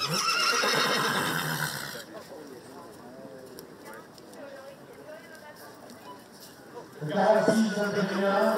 Le 46, 21.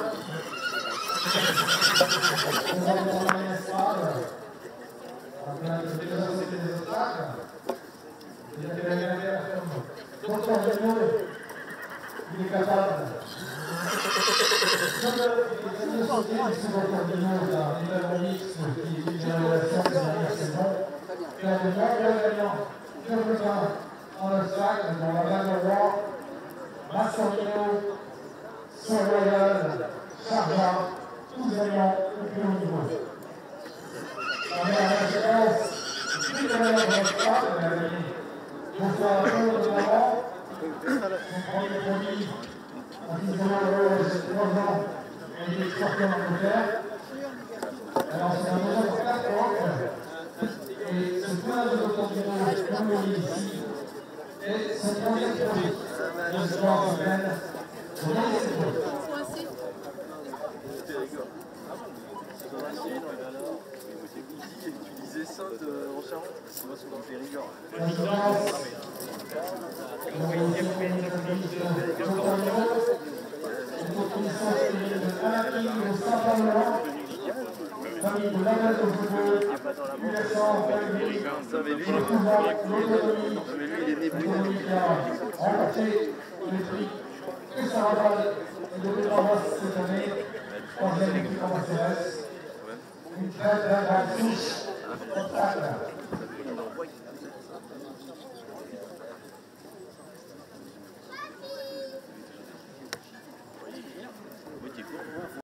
On va dans l'estrade. C'était des obstacles. Il a fait la galère comme Docteur Dino. Il est capable. Comme il est sauté ici Docteur Dino, la numéro X, qui est une révélation de la dernière saison. Il a de nombreux gagnants. Sur le temps, en obstacle, dans la Belle Roi, Massorino, Royal, Chargent, tous gagnants au plus haut niveau. La dernière séquence, plus de la stade, elle a gagné. Pour faire un tour de l'avant, son premier produit, en 19 euros, j'ai 3 ans, elle est exportée en Angleterre. Alors c'est un besoin pour 4 ans. Et ce point de l'automobile, comme on dit ici, est son premier produit. Le sport s'appelle Tu disais ça en Charente? C'est moi souvent Périgord. Famille de Laval au football, USA, Mais lui, il est né plus remporté le prix que ça Laval de l'Europe cette année, troisième équipe en CRS. Une très très grande touche obstacle.